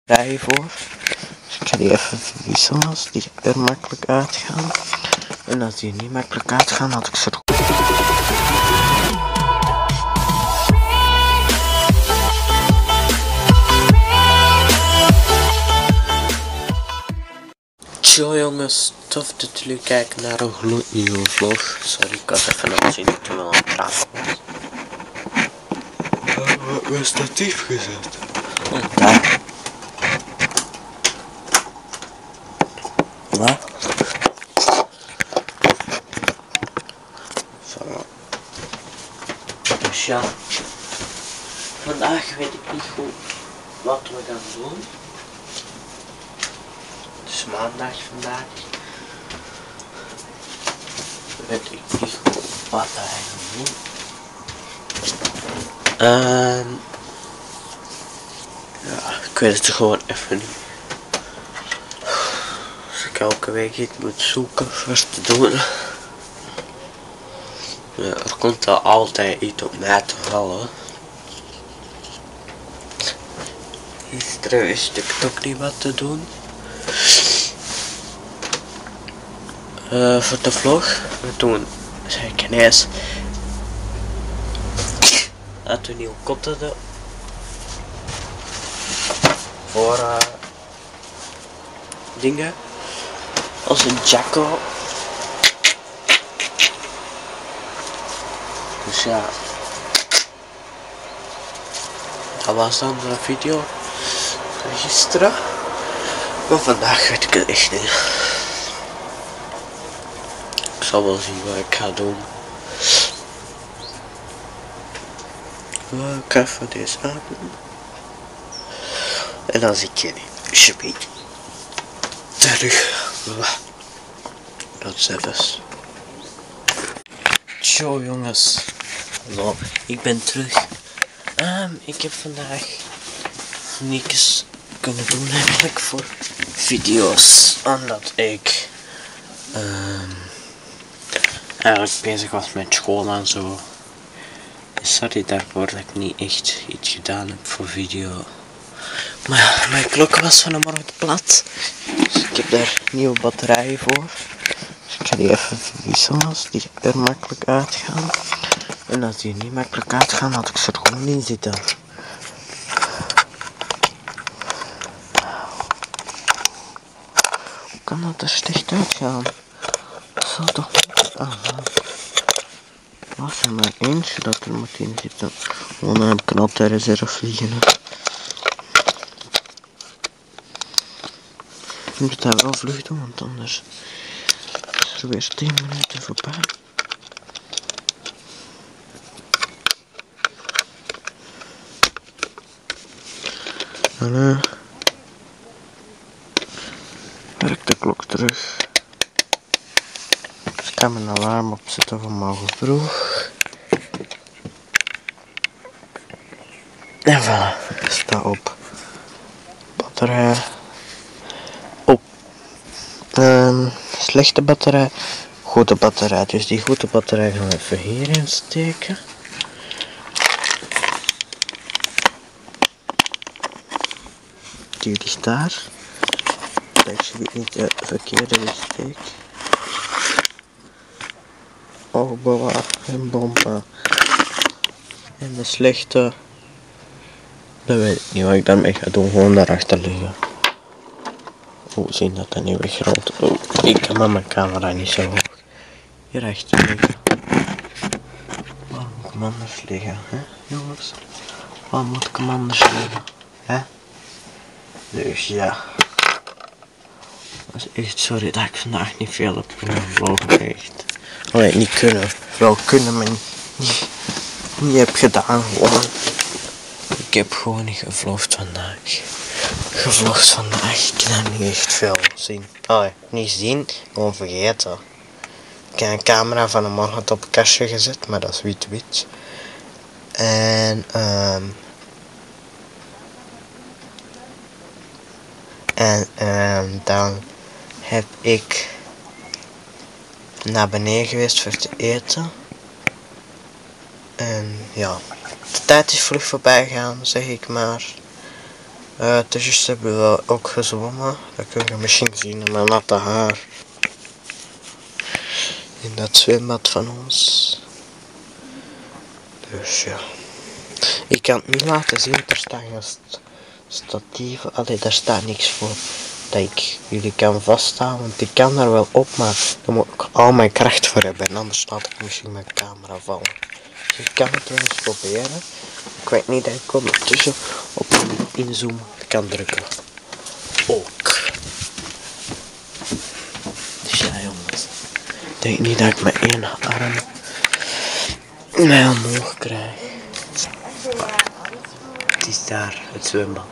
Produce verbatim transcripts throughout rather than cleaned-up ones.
Rij voor. Dus ik ga die even verwisselen als die er makkelijk uitgaan. En als die niet makkelijk uitgaan, had ik ze er. Yo jongens, tof dat jullie kijken naar een gloednieuwe vlog. Sorry, ik was even aan het zien dat ik wel aan het praten was. Uh, waar is statief gezet? Oh, daar. Wat? Zo. Dus ja, vandaag weet ik niet goed wat we gaan doen. Het is maandag vandaag. Weet ik niet goed wat we gaan doen. Uh, ja, ik weet het gewoon even niet. Als ik elke week iets moet zoeken wat te doen. Ja, er komt er altijd iets op mij te vallen. Gisteren wist ik toch niet wat te doen. Uh, voor de vlog. En toen zei ik ineens dat we nieuwe kot hadden. Voor uh, dingen. Als een Jacko. Dus ja. Dat was dan de video van gisteren. Maar vandaag weet ik het echt niet. Ik zal wel zien wat ik ga doen. Ik ga even deze aan doen. En dan zie ik je niet. Alsjeblieft. Terug. Dat is even. Yo jongens. Hallo, ik ben terug. Um, ik heb vandaag niks kunnen doen eigenlijk voor video's. Omdat ik um, eigenlijk bezig was met school en zo. Sorry daarvoor dat ik niet echt iets gedaan heb voor video. Maar ja, mijn klok was vanmorgen plat. Dus ik heb daar nieuwe batterijen voor. Dus ik ga die even verwisselen als die er makkelijk uitgaan. En als die niet makkelijk uitgaan, had ik ze er gewoon in zitten. Hoe kan dat er slecht uitgaan? Dat zal toch niet aangaan. Was er maar eentje dat er moet in zitten. Oh, dan heb ik een altijd reserve liggen. Ik moet dat wel vlug doen, want anders is er weer tien minuten voorbij. En uh, werkt de klok terug. Dus ik kan mijn alarm opzetten van morgen vroeg. En voilà, sta op. Batterij. Op. Um, slechte batterij. Goede batterij. Dus die goede batterij gaan we even hierin steken. Die ligt daar. Kijk, zie ik niet de verkeerde steek. Oh, voilà. En bompa. En de slechte. Dat weet ik niet wat ik daarmee ga doen. Gewoon daarachter liggen. Oeh, zien dat dat niet wegrolt. Oeh, ik kan met mijn camera niet zo hoog. Hierachter liggen. Waar moet ik hem anders liggen, hè, jongens? Waar moet ik hem anders liggen, hè? Dus ja. Dat is echt sorry dat ik vandaag niet veel heb kunnen vloggen, echt. Allee, niet kunnen. Wel kunnen, maar niet, niet heb gedaan gewoon. Ik heb gewoon niet gevlogd vandaag. Gevlogd vandaag. Ik kan niet echt veel zien. Allee, niet zien, gewoon vergeten. Ik heb een camera van een morgen op een kastje gezet, maar dat is wit-wit. En um, En um, dan heb ik naar beneden geweest voor te eten. En ja, de tijd is vlug voorbij gaan, zeg ik maar. Uh, dus hebben we ook gezwommen. Dat kun je misschien zien in mijn natte haar. In dat zwembad van ons. Dus ja. Ik kan het niet laten zien, er staan geen statieven. Allee, daar staat niks voor dat ik jullie kan vaststaan. Want ik kan daar wel op, maar daar moet ik al mijn kracht voor hebben. En anders laat ik misschien mijn camera vallen. Dus ik kan het wel eens proberen. Ik weet niet dat ik ondertussen op inzoom kan drukken. Ook. Dus ja jongens. Ik denk niet dat ik mijn ene arm mij omhoog krijg. Het is daar, het zwembad.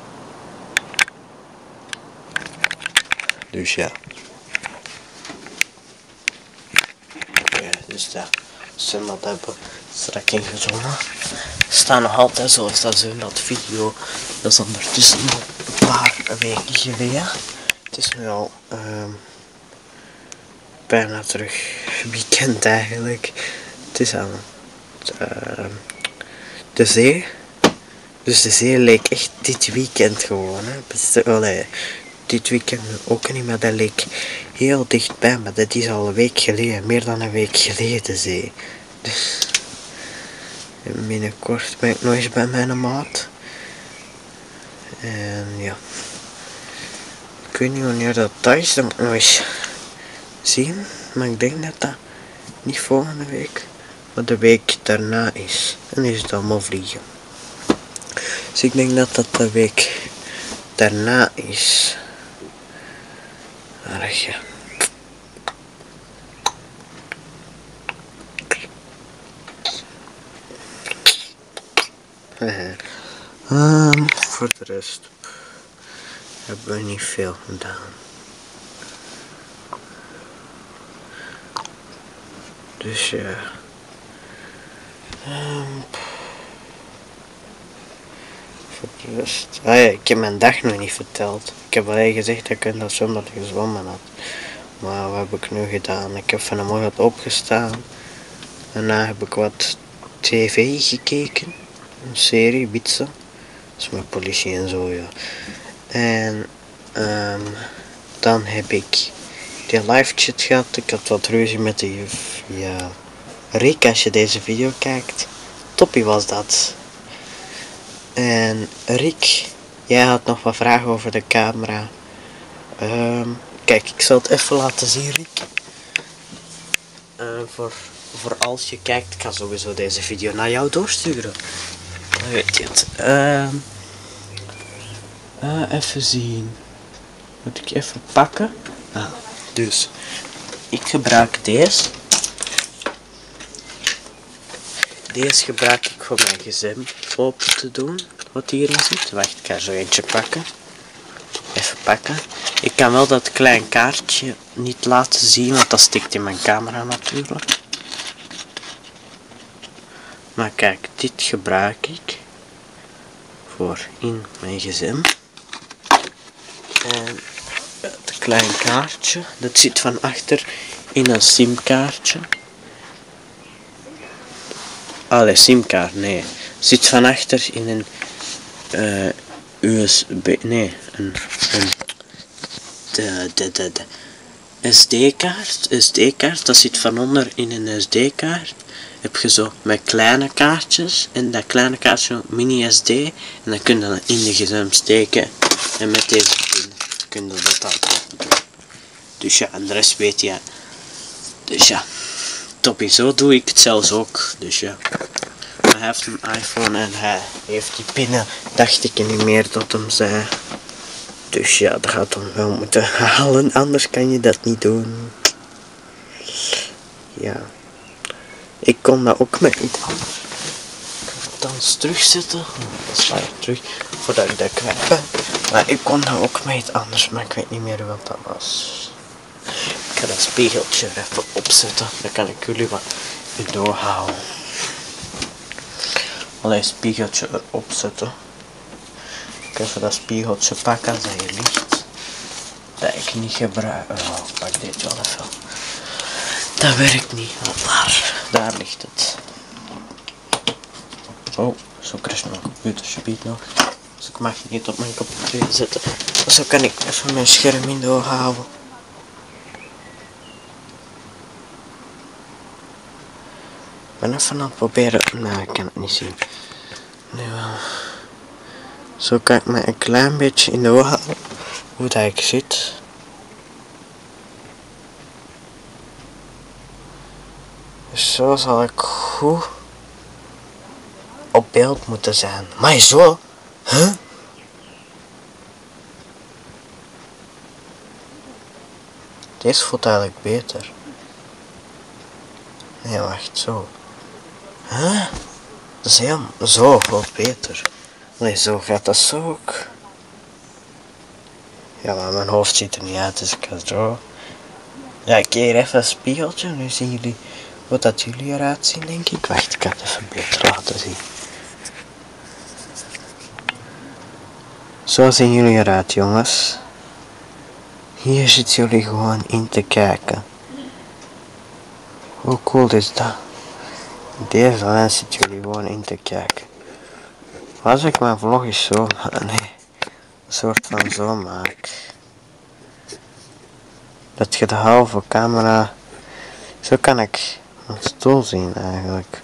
Dus ja. Oké, okay, dus dat zwembad hebben we strak ingezongen. We staan nog altijd zoals dat zwembad video. Dat is ondertussen al een paar weken geleden. Het is nu al um, bijna terug weekend eigenlijk. Het is aan uh, de zee. Dus de zee leek echt dit weekend gewoon. Hè. Allee, dit weekend ook niet, maar dat leek heel dichtbij. Maar dat is al een week geleden, meer dan een week geleden de zee. Dus binnenkort ben ik nog eens bij mijn maat. En ja. Ik weet niet wanneer dat dat is, dat moet ik nog eens zien. Maar ik denk dat dat niet volgende week, maar de week daarna is. En is het allemaal vliegen. Dus ik denk dat dat de week daarna is. Aardig ja. um, voor de rest hebben we niet veel gedaan. Dus ja. Um, voor de rest. Ah ja, ik heb mijn dag nog niet verteld. Ik heb alleen gezegd dat ik in dat zwembad gezwommen had. Maar wat heb ik nu gedaan? Ik heb vanmorgen opgestaan. Daarna heb ik wat tv gekeken. Een serie, Bitsa. Dat is met politie en zo, ja. En um, dan heb ik die live chat gehad. Ik had wat ruzie met de juf. Ja. Rick, als je deze video kijkt. Toppie was dat. En Rick, jij had nog wat vragen over de camera. Um, kijk, ik zal het even laten zien, Rick. Uh, voor, voor als je kijkt, ik ga sowieso deze video naar jou doorsturen. Dan weet je het. Uh, uh, even zien. Moet ik even pakken? Ah, dus, ik gebruik deze. Deze gebruik ik voor mijn gsm open te doen. Wat hierin zit. Wacht, ik ga zo eentje pakken. Even pakken. Ik kan wel dat klein kaartje niet laten zien, want dat stikt in mijn camera natuurlijk. Maar kijk, dit gebruik ik voor in mijn gsm. En het klein kaartje, dat zit van achter in een simkaartje. Allee, simkaart, nee. Zit van achter in een uh, U S B, nee, een, een de, de, de, de S D-kaart. S D-kaart, dat zit van onder in een S D-kaart. Heb je zo met kleine kaartjes en dat kleine kaartje mini S D en dan kun je dat in de gsm steken en met deze pin kun je dat altijd doen. Dus ja, en de rest weet je. Dus ja, toppie, zo doe ik het zelfs ook. Dus ja. Hij heeft een iPhone en hij heeft die pinnen, dacht ik niet meer dat hem zei. Dus ja, dat gaat hem wel moeten halen, anders kan je dat niet doen. Ja. Ik kon dat ook met iets anders. Ik ga het dan eens terugzetten. Dat sla ik terug voordat ik dat kwijt ben. Maar ik kon dat ook met iets anders, maar ik weet niet meer wat dat was. Ik ga dat spiegeltje er even opzetten. Dan kan ik jullie wat doorhouden. Alleen spiegeltje erop zetten. Ik ga even dat spiegeltje pakken dat hier ligt. Dat ik niet gebruik. Oh, ik pak dit wel even. Dat werkt niet, want daar, daar ligt het. Oh, zo crash mijn computer, biedt nog. Dus ik mag niet op mijn computer zetten. Zo kan ik even mijn scherm in de oog houden. Ik ben even aan het proberen. Nou, ik kan het niet zien. Nu wel. Zo kan ik me een klein beetje in de oog houden. Hoe dat ik zit. Dus zo zal ik goed op beeld moeten zijn. Maar zo? Huh? Deze voelt eigenlijk beter. Nee, wacht, zo. Huh? Dat is heel... Zo voelt beter. Nee, zo gaat dat zo ook. Ja, maar mijn hoofd ziet er niet uit, dus ik ga zo. Ja, ik keer even een spiegeltje. Nu zien jullie hoe dat jullie eruit zien, denk ik. Wacht, ik ga het even beter laten zien. Zo zien jullie eruit, jongens. Hier zitten jullie gewoon in te kijken. Hoe cool is dat? Deze lens zitten jullie gewoon in te kijken. Als ik mijn vlog eens zo maak, nee, een soort van zo maak. Dat je de halve camera, zo kan ik een stoel zien eigenlijk.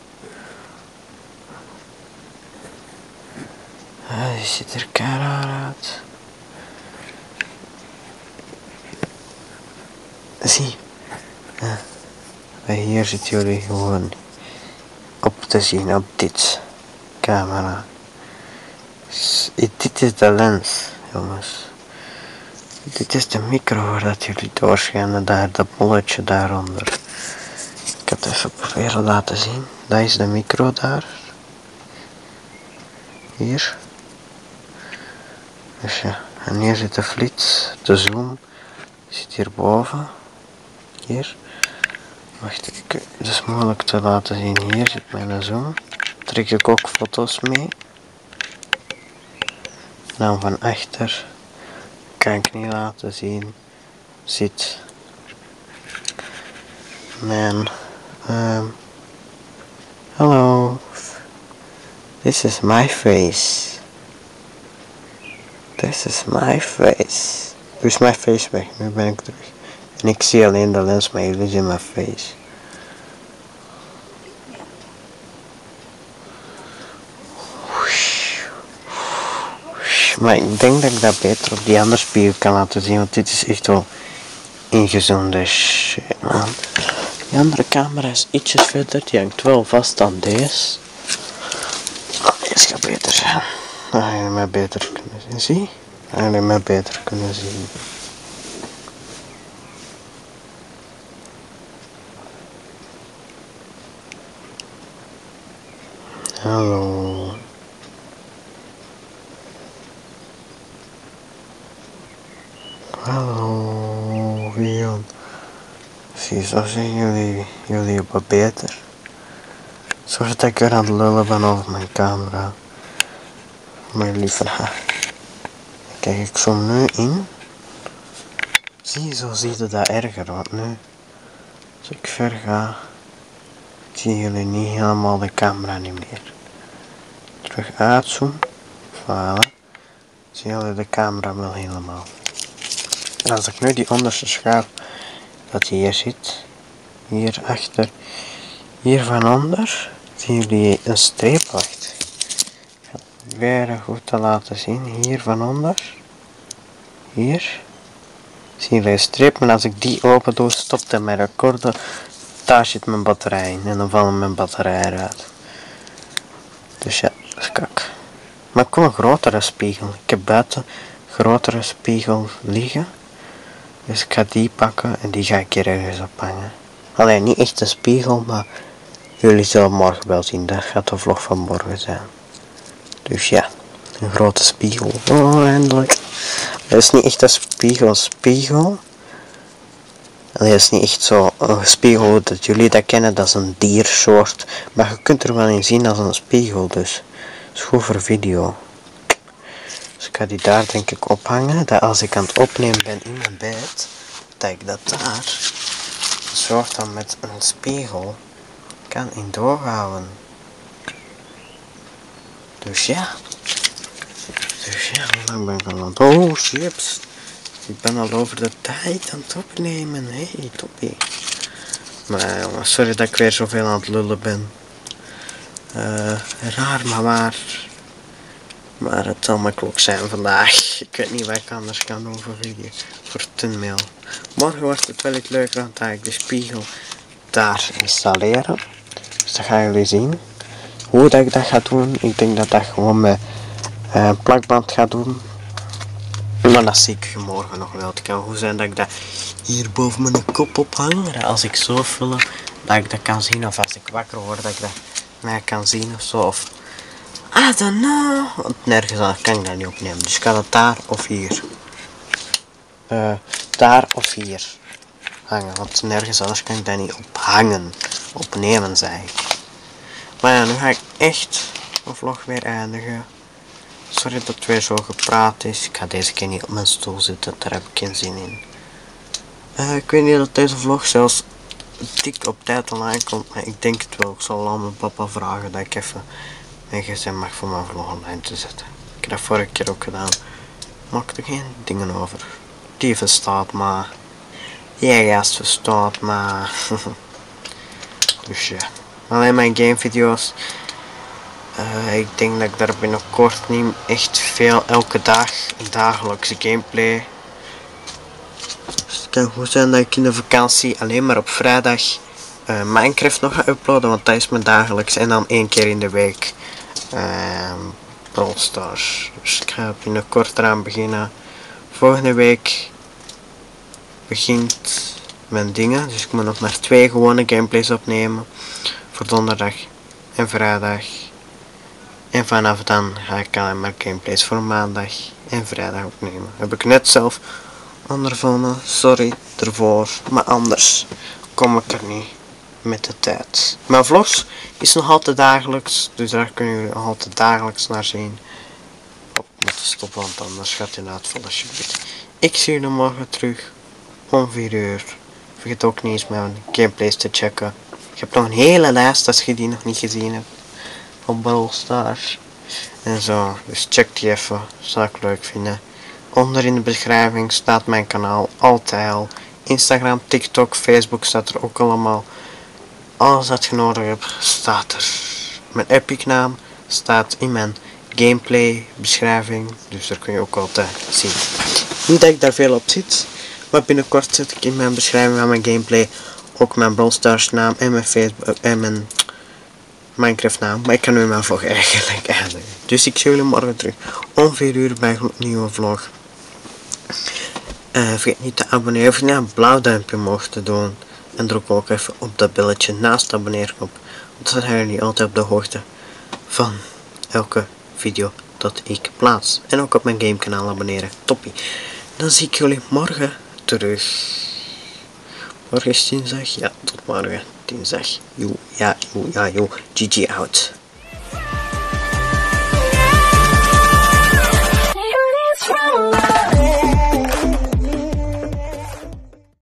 Ah, die ziet er keihard uit. Zie. Ja. Bij hier zitten jullie gewoon op te zien op dit camera. Dit is de lens, jongens. Dit is de micro waar dat jullie doorschijnen, daar, dat bolletje daaronder. Ik ga het even proberen laten zien. Dat is de micro daar. Hier. Dus ja, en hier zit de flits, de zoom. Die zit hierboven. Hier. Wacht, ik, het is moeilijk te laten zien. Hier zit mijn zoom. Trek ik ook foto's mee. Nou, van achter kan ik niet laten zien. Zit mijn um, hello, this is my face. This is my face. Nu is mijn face weg, nu ben ik terug. En ik zie alleen de lens, maar jullie zien mijn face. Maar ik denk dat ik dat beter op die andere spiegel kan laten zien, want dit is echt wel ingezoomde shit, man. Die andere camera is ietsjes verder, die hangt wel vast aan deze. Oh, deze gaat beter zijn. Dan ga je mij beter kunnen zien, zie? Dan ga je mij beter kunnen zien. Hallo. Hallo, Rian. Zie, zo zien jullie, jullie op wat beter. Zorg dat ik weer aan het lullen ben over mijn camera. Maar lieve haar. Kijk, ik zoom nu in. Zie, zo zie je dat erger, want nu, als ik ver ga, zien jullie niet helemaal de camera niet meer. Terug uitzoomen. Voilà. Zien jullie de camera wel helemaal. En als ik nu die onderste schaaf, dat die hier zit, hier achter, hier van onder, zien jullie een streep. Wacht. Ik ga het weer goed te laten zien. Hier van onder, hier, zien jullie een streep. En als ik die open doe, stopt hij mijn recorden. Daar zit mijn batterij in en dan vallen mijn batterijen eruit. Dus ja, dat is kak. Maar ik wil een grotere spiegel. Ik heb buiten een grotere spiegel liggen. Dus ik ga die pakken en die ga ik hier ergens op hangen. Alleen niet echt een spiegel, maar jullie zullen morgen wel zien. Dat gaat de vlog van morgen zijn. Dus ja, een grote spiegel. Oh, eindelijk. Dat is niet echt een spiegel, spiegel. Allee, dat is niet echt zo een spiegel dat jullie dat kennen, dat is een diersoort. Maar je kunt er wel in zien als een spiegel, dus dat is goed voor video. Dus ik ga die daar denk ik ophangen, dat als ik aan het opnemen ben in mijn bed, dat ik dat daar een soort van met een spiegel kan in doorhouden. Dus ja, Dus ja, hoe lang ben ik al aan het... Oh, chips. Ik ben al over de tijd aan het opnemen. Hé, hey, toppie. Maar jongens, sorry dat ik weer zoveel aan het lullen ben. Uh, raar, maar waar. Maar het zal mijn klok zijn vandaag. Ik weet niet wat ik anders kan doen voor video. Voor thumbnail. Morgen wordt het wel iets leuker, want dan ga ik de spiegel daar installeren. Dus dat gaan jullie zien. Hoe dat ik dat ga doen. Ik denk dat dat gewoon met uh, plakband ga doen. Maar dat zie ik morgen nog wel. Het kan goed zijn dat ik dat hier boven mijn kop ophang. Dat als ik zo film, dat ik dat kan zien. Of als ik wakker word, dat ik dat mij kan zien of zo. Of I don't know. Want nergens anders kan ik dat niet opnemen. Dus ik kan het daar of hier. Uh, daar of hier hangen. Want nergens anders kan ik dat niet ophangen. Opnemen, zei ik. Maar ja, nu ga ik echt mijn vlog weer eindigen. Sorry dat het weer zo gepraat is. Ik ga deze keer niet op mijn stoel zitten. Daar heb ik geen zin in. Uh, ik weet niet dat deze vlog zelfs dik op tijd online komt. Maar ik denk het wel. Ik zal aan mijn papa vragen dat ik even mijn gsm mag voor mijn vlog online te zetten. Ik heb dat vorige keer ook gedaan. Maak er geen dingen over. Die verstaat maar. Jij gast verstaat maar. Dus ja. Alleen mijn gamevideo's. Uh, ik denk dat ik daar binnenkort niet echt veel, elke dag, dagelijkse gameplay. Dus het kan goed zijn dat ik in de vakantie alleen maar op vrijdag uh, Minecraft nog ga uploaden, want dat is mijn dagelijks. En dan één keer in de week uh, Brawl Stars. Dus ik ga binnenkort eraan beginnen. Volgende week begint mijn dingen, dus ik moet nog maar twee gewone gameplays opnemen. Voor donderdag en vrijdag. En vanaf dan ga ik alleen maar gameplays voor maandag en vrijdag opnemen. Heb ik net zelf ondervonden. Sorry ervoor. Maar anders kom ik er niet met de tijd. Mijn vlogs is nog altijd dagelijks. Dus daar kunnen jullie nog altijd dagelijks naar zien. Op moeten stoppen, want anders gaat het uitvallen alsjeblieft. Ik zie jullie morgen terug om vier uur. Vergeet ook niet eens mijn gameplays te checken. Ik heb nog een hele lijst als je die nog niet gezien hebt. Op Brawl Stars en zo, dus check die even, zou ik leuk vinden. Onder in de beschrijving staat mijn kanaal altijd al. Instagram, TikTok, Facebook staat er ook allemaal. Alles wat je nodig hebt staat er. Mijn Epic naam staat in mijn gameplay beschrijving, dus daar kun je ook altijd zien. Niet dat ik daar veel op zit, maar binnenkort zet ik in mijn beschrijving van mijn gameplay ook mijn Brawl Stars naam en mijn Facebook en mijn Minecraft naam, maar ik kan nu mijn vlog eigenlijk eindigen. Dus ik zie jullie morgen terug om vier uur bij een nieuwe vlog. Uh, vergeet niet te abonneren of je een blauw duimpje mocht te doen. En druk ook even op dat belletje naast de abonneerknop. Want dan zijn jullie altijd op de hoogte van elke video dat ik plaats. En ook op mijn gamekanaal abonneren. Toppie. Dan zie ik jullie morgen terug. Morgen is dinsdag. Ja, tot morgen. Dinsdag. Joe, ja, joe, ja, joe. G G out.